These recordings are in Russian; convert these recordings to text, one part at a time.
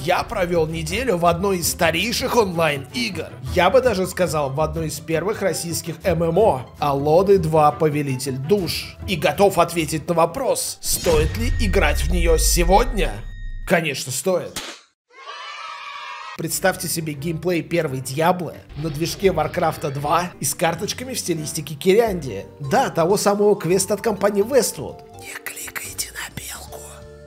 Я провел неделю в одной из старейших онлайн-игр. Я бы даже сказал, в одной из первых российских ММО. Алоды 2 Повелитель душ. И готов ответить на вопрос, стоит ли играть в нее сегодня? Конечно, стоит. Представьте себе геймплей первой Диаблы на движке Warcraft 2 и с карточками в стилистике Кириандии. Да, того самого квеста от компании Westwood. Не кликайте на белку.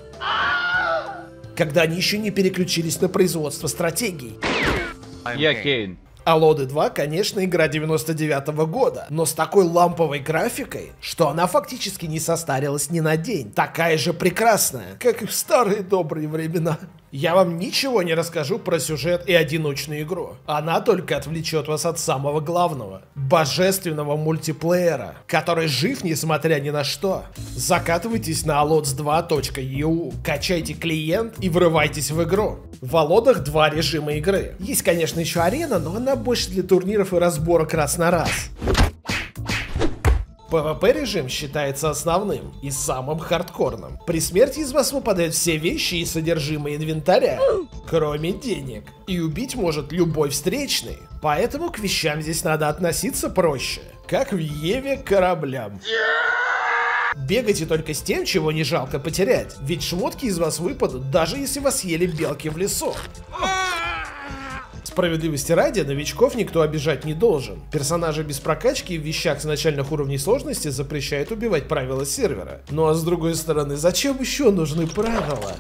Когда они еще не переключились на производство стратегий. Я Кейн. Алоды 2, конечно, игра 99-го года, но с такой ламповой графикой, что она фактически не состарилась ни на день. Такая же прекрасная, как и в старые добрые времена. Я вам ничего не расскажу про сюжет и одиночную игру. Она только отвлечет вас от самого главного. Божественного мультиплеера, который жив несмотря ни на что. Закатывайтесь на alods2.eu, качайте клиент и врывайтесь в игру. В Алодах два режима игры. Есть, конечно, еще арена, но она больше для турниров и разборок раз на раз. PvP режим считается основным и самым хардкорным. При смерти из вас выпадают все вещи и содержимое инвентаря, кроме денег. И убить может любой встречный. Поэтому к вещам здесь надо относиться проще, как в Еве к кораблям. Бегайте только с тем, чего не жалко потерять, ведь шмотки из вас выпадут, даже если вас съели белки в лесу. Справедливости ради, новичков никто обижать не должен. Персонажи без прокачки в вещах с начальных уровней сложности запрещают убивать правила сервера. Ну а с другой стороны, зачем еще нужны правила?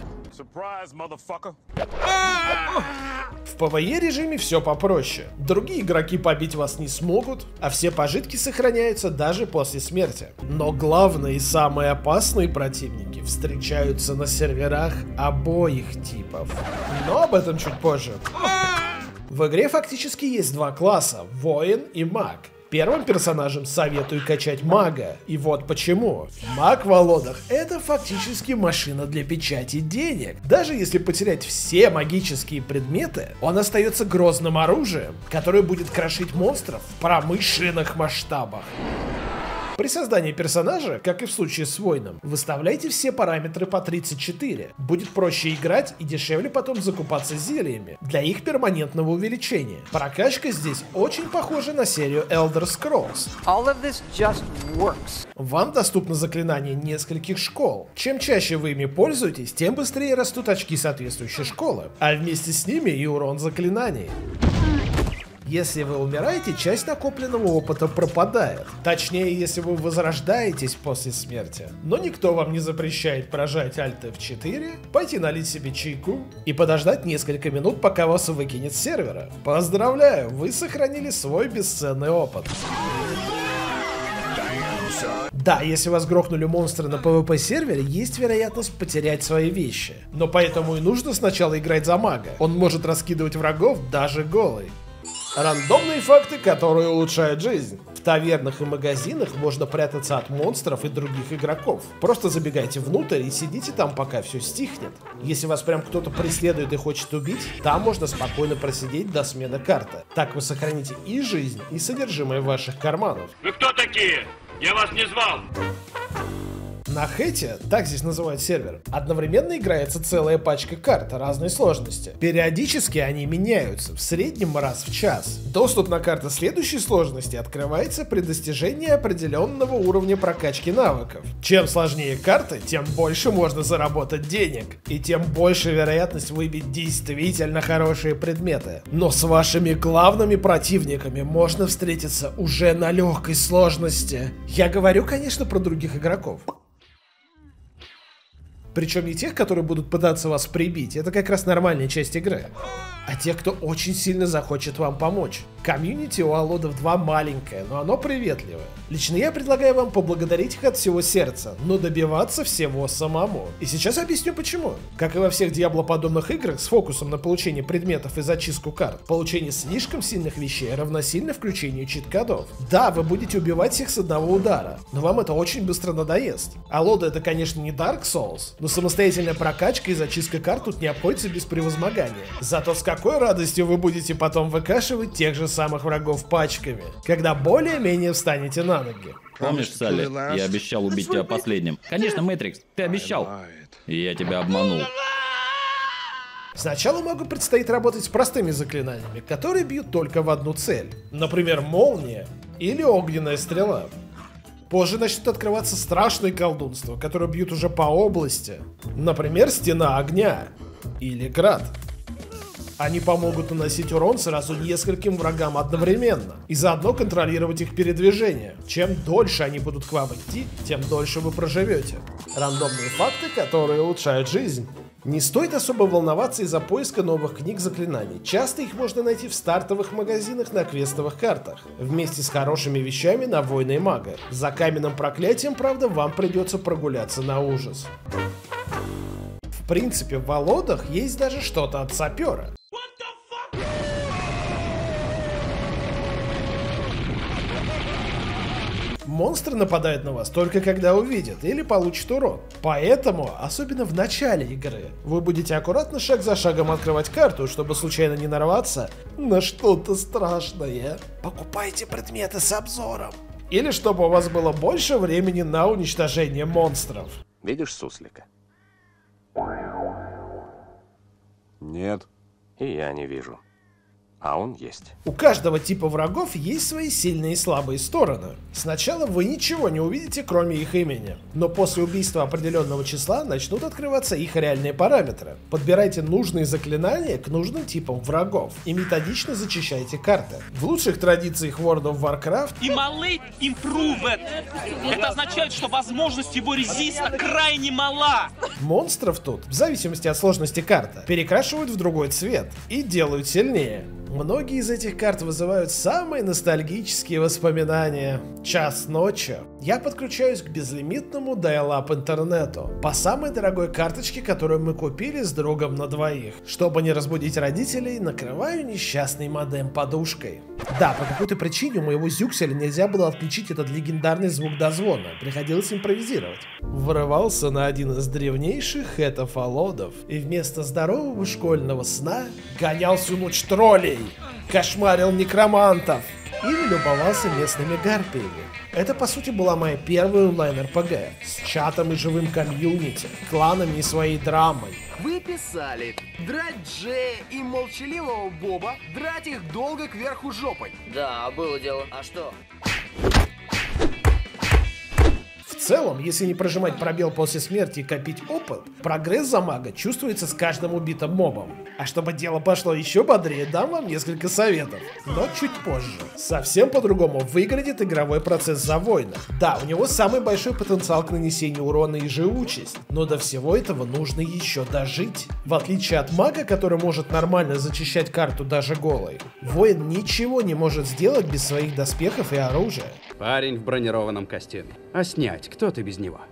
В PvE режиме все попроще. Другие игроки побить вас не смогут, а все пожитки сохраняются даже после смерти. Но главные и самые опасные противники встречаются на серверах обоих типов. Но об этом чуть позже. В игре фактически есть два класса – воин и маг. Первым персонажем советую качать мага, и вот почему. Маг в Алодах – это фактически машина для печати денег. Даже если потерять все магические предметы, он остается грозным оружием, которое будет крошить монстров в промышленных масштабах. При создании персонажа, как и в случае с воином, выставляйте все параметры по 34. Будет проще играть и дешевле потом закупаться зельями для их перманентного увеличения. Прокачка здесь очень похожа на серию Elder Scrolls. All of this just works. Вам доступно заклинание нескольких школ. Чем чаще вы ими пользуетесь, тем быстрее растут очки соответствующей школы, а вместе с ними и урон заклинаний. Если вы умираете, часть накопленного опыта пропадает. Точнее, если вы возрождаетесь после смерти. Но никто вам не запрещает прожать Alt F4, пойти налить себе чайку и подождать несколько минут, пока вас выкинет с сервера. Поздравляю, вы сохранили свой бесценный опыт. Да, если вас грохнули монстры на PvP сервере, есть вероятность потерять свои вещи. Но поэтому и нужно сначала играть за мага. Он может раскидывать врагов даже голый. Рандомные факты, которые улучшают жизнь. В тавернах и магазинах можно прятаться от монстров и других игроков. Просто забегайте внутрь и сидите там, пока все стихнет. Если вас прям кто-то преследует и хочет убить, там можно спокойно просидеть до смены карты. Так вы сохраните и жизнь, и содержимое ваших карманов. Вы кто такие? Я вас не звал. На Хэте, так здесь называют сервер, одновременно играется целая пачка карт разной сложности. Периодически они меняются, в среднем раз в час. Доступ на карты следующей сложности открывается при достижении определенного уровня прокачки навыков. Чем сложнее карты, тем больше можно заработать денег, и тем больше вероятность выбить действительно хорошие предметы. Но с вашими главными противниками можно встретиться уже на легкой сложности. Я говорю, конечно, про других игроков. Причем не тех, которые будут пытаться вас прибить, это как раз нормальная часть игры, а тех, кто очень сильно захочет вам помочь. Комьюнити у Алодов 2 маленькое, но оно приветливое. Лично я предлагаю вам поблагодарить их от всего сердца, но добиваться всего самому. И сейчас объясню почему. Как и во всех Диабло-подобных играх с фокусом на получение предметов и зачистку карт, получение слишком сильных вещей равносильно включению чит-кодов. Да, вы будете убивать всех с одного удара, но вам это очень быстро надоест. Алоды это, конечно, не Dark Souls, но самостоятельная прокачка и зачистка карт тут не обходится без превозмогания. Зато с какой радостью вы будете потом выкашивать тех же самых врагов пачками, когда более-менее встанете на ноги. Помнишь, Салли, я обещал убить тебя последним. Конечно, Мэтрикс, ты обещал. И я тебя обманул. Сначала магу предстоит работать с простыми заклинаниями, которые бьют только в одну цель. Например, молния или огненная стрела. Позже начнут открываться страшные колдунства, которые бьют уже по области. Например, стена огня или град. Они помогут наносить урон сразу нескольким врагам одновременно и заодно контролировать их передвижение. Чем дольше они будут к вам идти, тем дольше вы проживете. Рандомные факты, которые улучшают жизнь. Не стоит особо волноваться из-за поиска новых книг заклинаний. Часто их можно найти в стартовых магазинах на квестовых картах, вместе с хорошими вещами на воина и мага. За каменным проклятием, правда, вам придется прогуляться на ужас. В принципе, в Володах есть даже что-то от сапера. Монстры нападают на вас только когда увидят или получат урон. Поэтому, особенно в начале игры, вы будете аккуратно шаг за шагом открывать карту, чтобы случайно не нарваться на что-то страшное. Покупайте предметы с обзором. Или чтобы у вас было больше времени на уничтожение монстров. Видишь суслика? Нет. И я не вижу. А он есть. У каждого типа врагов есть свои сильные и слабые стороны. Сначала вы ничего не увидите, кроме их имени. Но после убийства определенного числа начнут открываться их реальные параметры. Подбирайте нужные заклинания к нужным типам врагов и методично зачищайте карты. В лучших традициях World of Warcraft Improved. Это означает, что возможность его резиста крайне мала. Монстров тут, в зависимости от сложности карты, перекрашивают в другой цвет и делают сильнее. Многие из этих карт вызывают самые ностальгические воспоминания. Час ночи. Я подключаюсь к безлимитному dial-up интернету по самой дорогой карточке, которую мы купили с другом на двоих. Чтобы не разбудить родителей, накрываю несчастный модем подушкой. Да, по какой-то причине у моего зюкселя нельзя было отключить этот легендарный звук дозвона. Приходилось импровизировать. Врывался на один из древнейших хэтов-олодов и вместо здорового школьного сна гонял всю ночь троллей, кошмарил некромантов или любовался местными гарпиями. Это, по сути, была моя первая онлайн-РПГ с чатом и живым комьюнити, кланами и своей драмой. Вы писали драть Джея и молчаливого Боба, драть их долго кверху жопой. Да, было дело. А что? В целом, если не прожимать пробел после смерти и копить опыт, прогресс за мага чувствуется с каждым убитым мобом. А чтобы дело пошло еще бодрее, дам вам несколько советов, но чуть позже. Совсем по-другому выглядит игровой процесс за воина. Да, у него самый большой потенциал к нанесению урона и живучесть, но до всего этого нужно еще дожить. В отличие от мага, который может нормально зачищать карту даже голой, воин ничего не может сделать без своих доспехов и оружия. Парень в бронированном костюме. А снять, кто ты без него?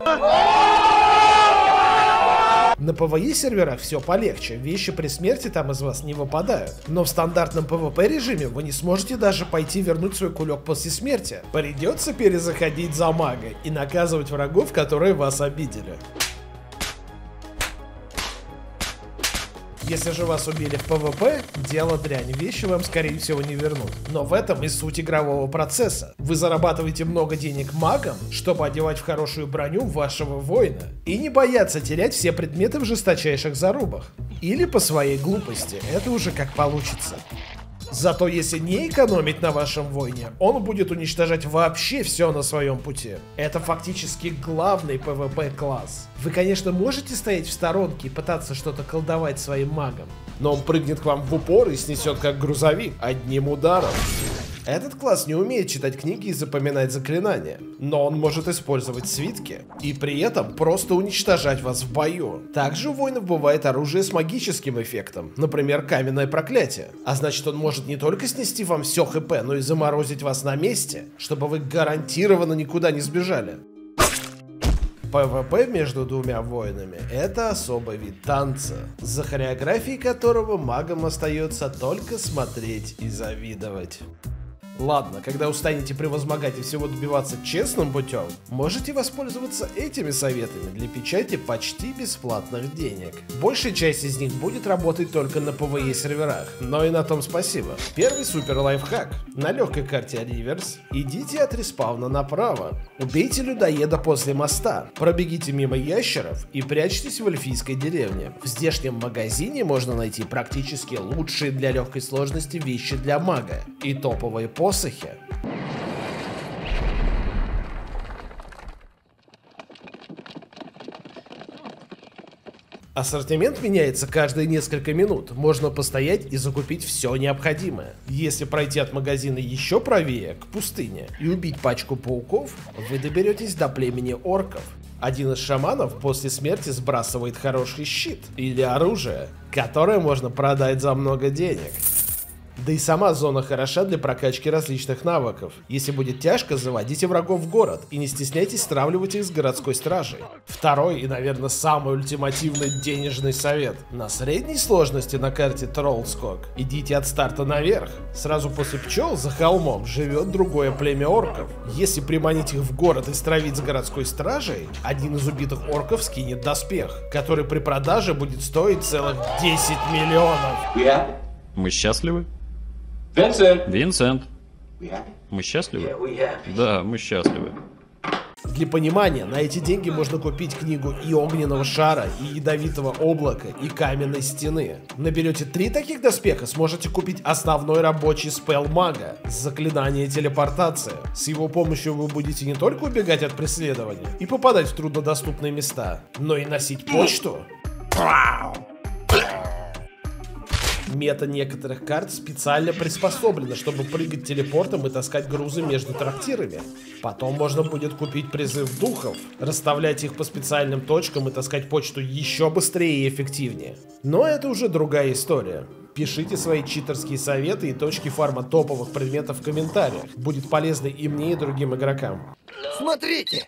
На PvE серверах все полегче, вещи при смерти там из вас не выпадают. Но в стандартном PvP режиме вы не сможете даже пойти вернуть свой кулек после смерти. Придется перезаходить за мага и наказывать врагов, которые вас обидели. Если же вас убили в PvP, дело дрянь, вещи вам скорее всего не вернут. Но в этом и суть игрового процесса. Вы зарабатываете много денег магом, чтобы одевать в хорошую броню вашего воина. И не бояться терять все предметы в жесточайших зарубах. Или по своей глупости, это уже как получится. Зато если не экономить на вашем воине, он будет уничтожать вообще все на своем пути. Это фактически главный PvP класс. Вы, конечно, можете стоять в сторонке и пытаться что-то колдовать своим магом, но он прыгнет к вам в упор и снесет как грузовик одним ударом. Этот класс не умеет читать книги и запоминать заклинания, но он может использовать свитки и при этом просто уничтожать вас в бою. Также у воинов бывает оружие с магическим эффектом, например, каменное проклятие. А значит, он может не только снести вам все хп, но и заморозить вас на месте, чтобы вы гарантированно никуда не сбежали. ПВП между двумя воинами – это особый вид танца, за хореографией которого магам остается только смотреть и завидовать. Ладно, когда устанете превозмогать и всего добиваться честным путем, можете воспользоваться этими советами для печати почти бесплатных денег. Большая часть из них будет работать только на PvE серверах, но и на том спасибо. Первый супер лайфхак. На легкой карте Риверс идите от респауна направо. Убейте людоеда после моста, пробегите мимо ящеров и прячьтесь в эльфийской деревне. В здешнем магазине можно найти практически лучшие для легкой сложности вещи для мага и топовые посохи. Ассортимент меняется каждые несколько минут, можно постоять и закупить все необходимое. Если пройти от магазина еще правее, к пустыне, и убить пачку пауков, вы доберетесь до племени орков. Один из шаманов после смерти сбрасывает хороший щит или оружие, которое можно продать за много денег. Да и сама зона хороша для прокачки различных навыков. Если будет тяжко, заводите врагов в город и не стесняйтесь стравливать их с городской стражей. Второй и, наверное, самый ультимативный денежный совет. На средней сложности на карте Троллскок идите от старта наверх. Сразу после пчел за холмом живет другое племя орков. Если приманить их в город и стравить с городской стражей, один из убитых орков скинет доспех, который при продаже будет стоить целых 10 миллионов. Мы счастливы? Винсент. Мы счастливы? Да, мы счастливы. Для понимания, на эти деньги можно купить книгу и огненного шара, и ядовитого облака, и каменной стены. Наберете 3 таких доспеха, сможете купить основной рабочий спелл мага, заклинание телепортация. С его помощью вы будете не только убегать от преследования и попадать в труднодоступные места, но и носить почту. Мета некоторых карт специально приспособлена, чтобы прыгать телепортом и таскать грузы между трактирами. Потом можно будет купить призыв духов, расставлять их по специальным точкам и таскать почту еще быстрее и эффективнее. Но это уже другая история. Пишите свои читерские советы и точки фарма топовых предметов в комментариях. Будет полезно и мне, и другим игрокам. Смотрите!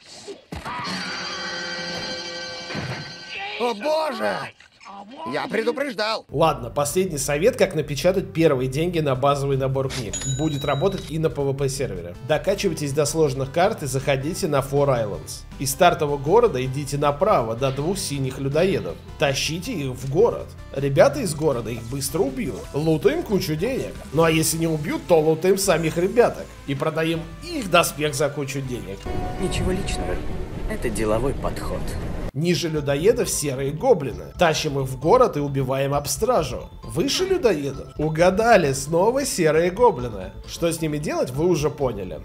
О боже! Я предупреждал. Ладно, последний совет, как напечатать первые деньги на базовый набор книг. Будет работать и на PvP сервере. Докачивайтесь до сложных карт и заходите на Four Islands. Из стартового города идите направо до 2 синих людоедов. Тащите их в город. Ребята из города их быстро убьют. Лутаем кучу денег. Ну а если не убьют, то лутаем самих ребяток. И продаем их доспех за кучу денег. Ничего личного. Это деловой подход. Ниже людоедов серые гоблины. Тащим их в город и убиваем обстражу. Выше людоедов. Угадали, снова серые гоблины. Что с ними делать, вы уже поняли.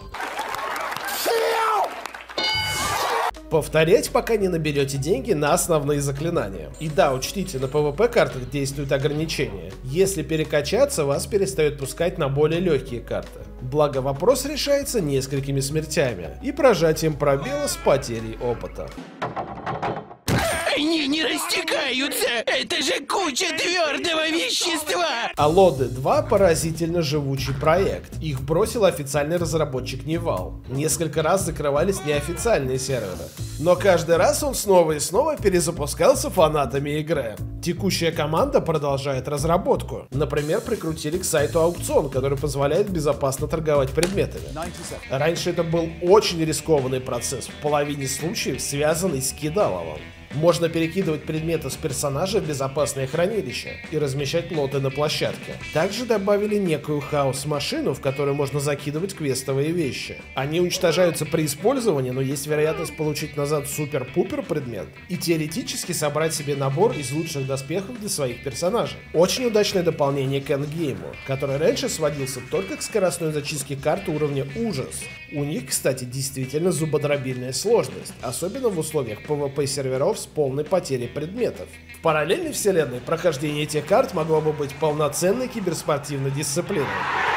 Повторять, пока не наберете деньги на основные заклинания. И да, учтите, на PvP картах действуют ограничения. Если перекачаться, вас перестают пускать на более легкие карты. Благо вопрос решается несколькими смертями и прожатием пробела с потерей опыта. Они не растекаются! Это же куча твердого вещества! Алоды 2 поразительно живучий проект. Их бросил официальный разработчик Невал. Несколько раз закрывались неофициальные серверы. Но каждый раз он снова и снова перезапускался фанатами игры. Текущая команда продолжает разработку. Например, прикрутили к сайту аукцион, который позволяет безопасно торговать предметами. Раньше это был очень рискованный процесс, в половине случаев связанный с кидаловым. Можно перекидывать предметы с персонажа в безопасное хранилище и размещать лоты на площадке. Также добавили некую хаос-машину, в которую можно закидывать квестовые вещи. Они уничтожаются при использовании, но есть вероятность получить назад супер-пупер предмет и теоретически собрать себе набор из лучших доспехов для своих персонажей. Очень удачное дополнение к эндгейму, который раньше сводился только к скоростной зачистке карты уровня ужас. У них, кстати, действительно зубодробильная сложность, особенно в условиях PvP серверов с полной потерей предметов. В параллельной вселенной прохождение этих карт могло бы быть полноценной киберспортивной дисциплиной.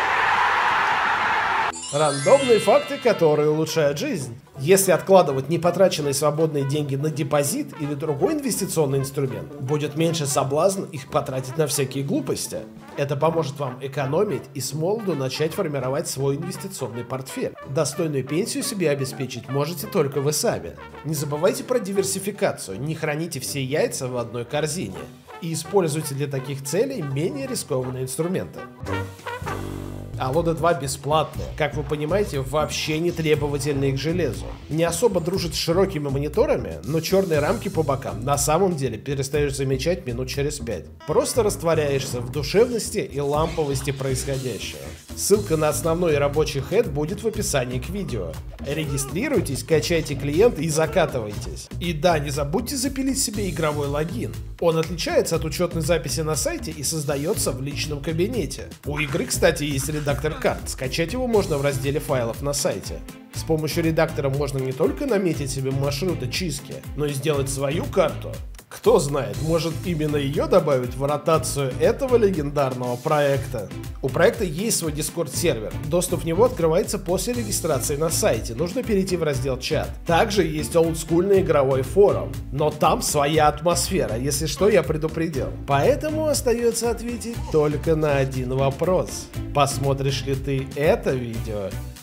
Рандомные факты, которые улучшают жизнь. Если откладывать непотраченные свободные деньги на депозит или другой инвестиционный инструмент, будет меньше соблазн их потратить на всякие глупости. Это поможет вам экономить и с молоду начать формировать свой инвестиционный портфель. Достойную пенсию себе обеспечить можете только вы сами. Не забывайте про диверсификацию, не храните все яйца в одной корзине. И используйте для таких целей менее рискованные инструменты. Алода 2 бесплатные. Как вы понимаете, вообще не требовательны к железу. Не особо дружит с широкими мониторами, но черные рамки по бокам на самом деле перестаешь замечать минут через 5. Просто растворяешься в душевности и ламповости происходящего. Ссылка на основной рабочий хед будет в описании к видео. Регистрируйтесь, качайте клиент и закатывайтесь. И да, не забудьте запилить себе игровой логин. Он отличается от учетной записи на сайте и создается в личном кабинете. У игры, кстати, есть редактор карт, скачать его можно в разделе файлов на сайте. С помощью редактора можно не только наметить себе маршрут очистки, но и сделать свою карту. Кто знает, может именно ее добавить в ротацию этого легендарного проекта. У проекта есть свой Discord сервер. Доступ в него открывается после регистрации на сайте. Нужно перейти в раздел чат. Также есть олдскульный игровой форум. Но там своя атмосфера. Если что, я предупредил. Поэтому остается ответить только на один вопрос. Посмотришь ли ты это видео